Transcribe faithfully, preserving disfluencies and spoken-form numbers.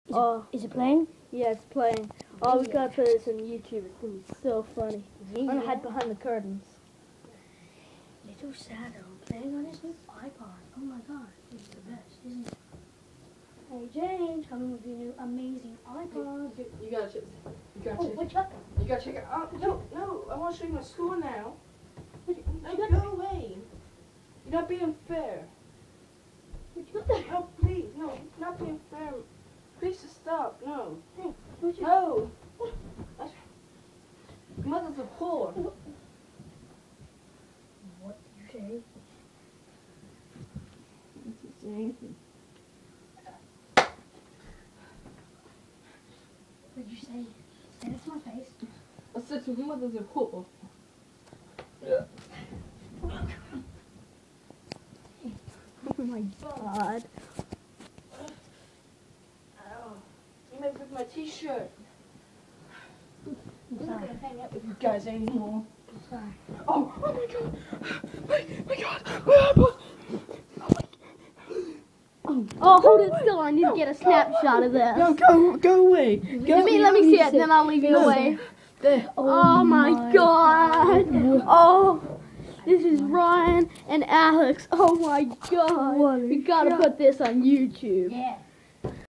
Is, Oh, it, is it playing? yeah, it's playing. Oh, we gotta put this on YouTube. It's gonna be so funny. Yeah. I'm gonna hide behind the curtains. Little Shadow playing on his new iPod. Oh my god, this is the best, isn't it? Hey James, coming with your new amazing iPod. You, you gotta check. You gotta Oh, check. what you got? You gotta check it out. No, no, I want to show you my score now. What you, No, what you go got? away. You're not being fair. What you got there? No, please, no, you're not being fair. Please just stop. No. Hey, what you No. That's, mother's a whore. What did you say? What's he saying? What did you say? Say that to my face. I said your mother's a whore. Oh my god. Ow. You made with my t-shirt. I'm not Sorry. gonna hang out with you guys anymore. Sorry. Oh, oh my god. My, my god. My iPod. Oh, hold it still. I need to get a snapshot of this. No, go, go away. Go Let me, let me see it, then I'll leave you No. away. There. Oh, my, my god. Oh, this is Ryan and Alex. Oh my god. What a We gotta shot. put this on YouTube. Yeah.